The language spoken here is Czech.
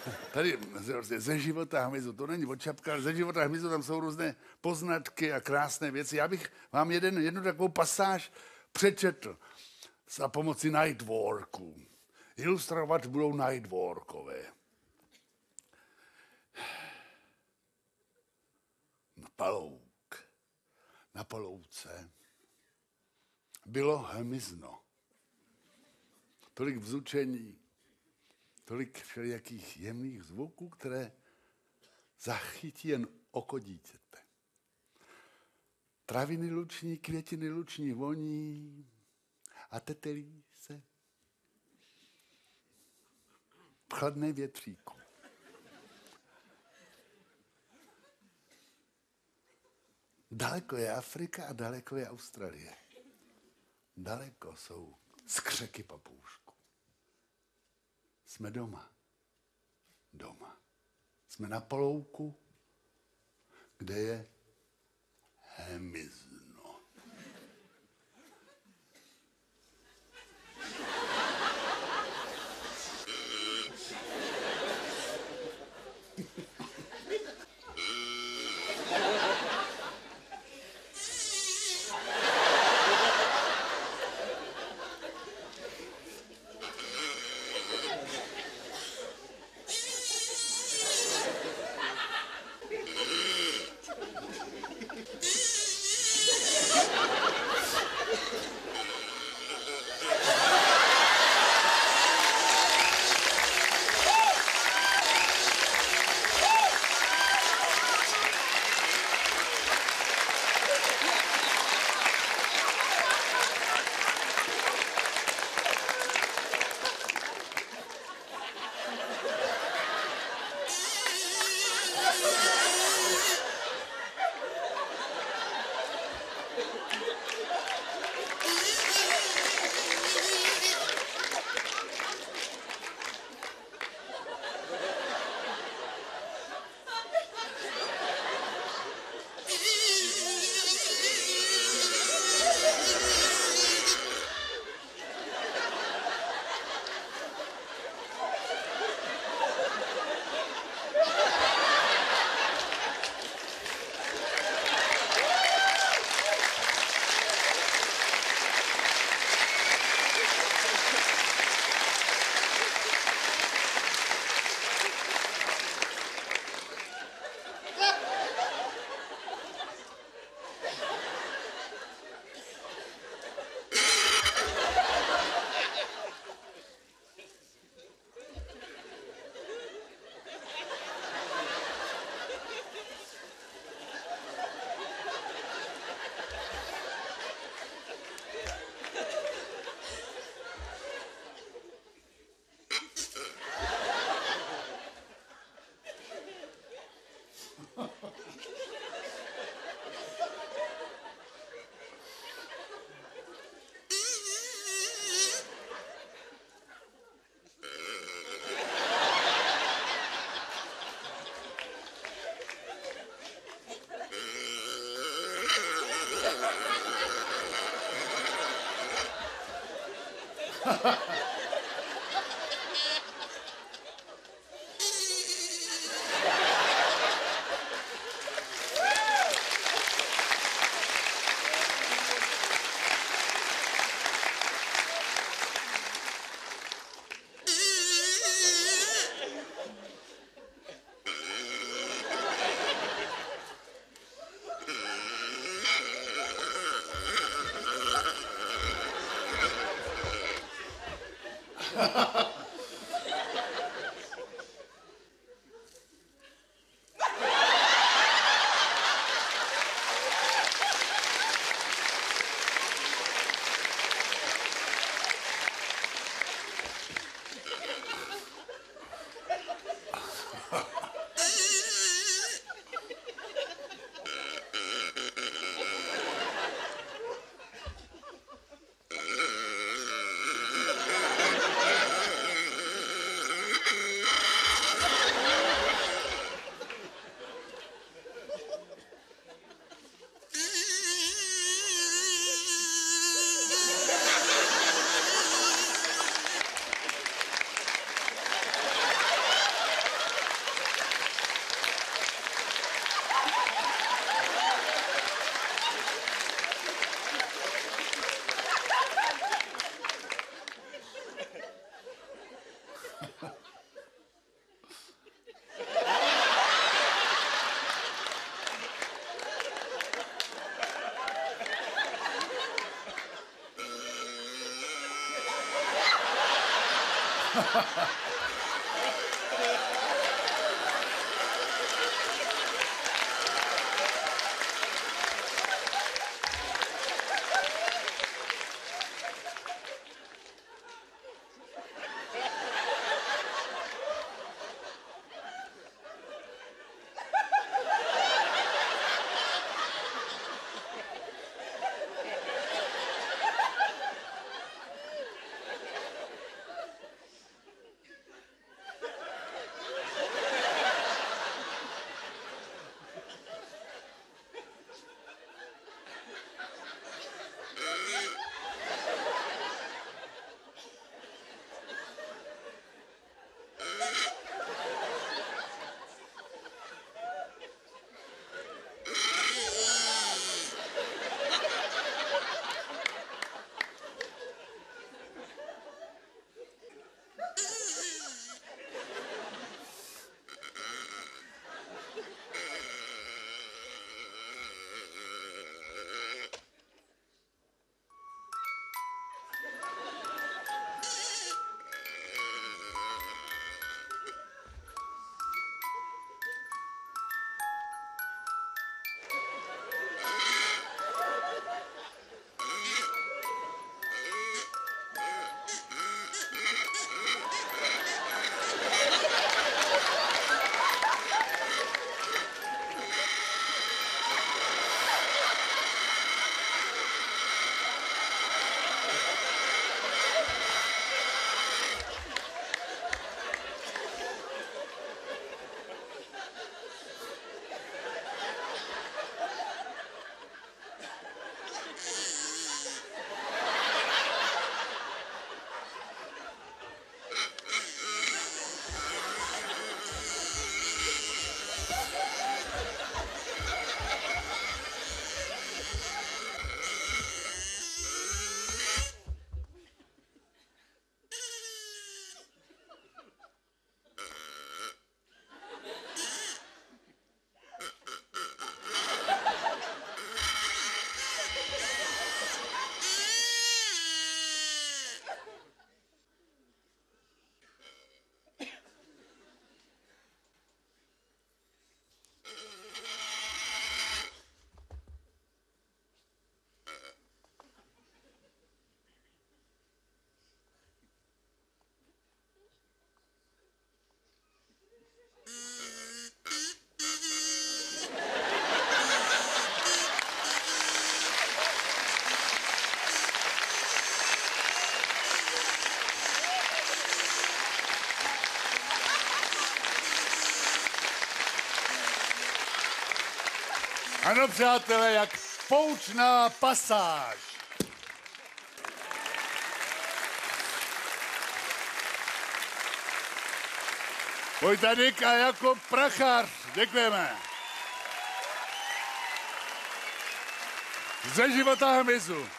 Tady ze života hmyzu, to není od čapka, ale ze života hmyzu tam jsou různé poznatky a krásné věci. Já bych vám jednu takovou pasáž přečetl za pomoci Nightwalků. Ilustrovat budou Nightwalkové. Na palouce bylo hmyzno. Tolik vzučení, tolik všelijakých jemných zvuků, které zachytí jen oko dítěte. Traviny luční, květiny luční voní a tetelí se v chladné větříku. Daleko je Afrika a daleko je Austrálie. Daleko jsou skřeky papoušku. Jsme doma. Doma. Jsme na polouku, kde je hmyzno. Ano, přátelé, jak poučná pasáž. Vojta Dyk a Jakub Prachař. Děkujeme. Ze života hmyzu.